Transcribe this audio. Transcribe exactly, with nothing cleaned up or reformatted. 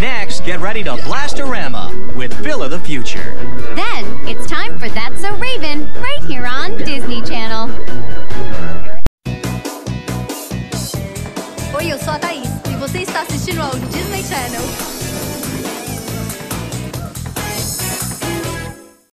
Next, get ready to Blastorama with Phil of the Future. Then, it's time for That's So Raven, right here on Disney Channel. Oi, eu sou a Thaís e você está assistindo ao Disney Channel.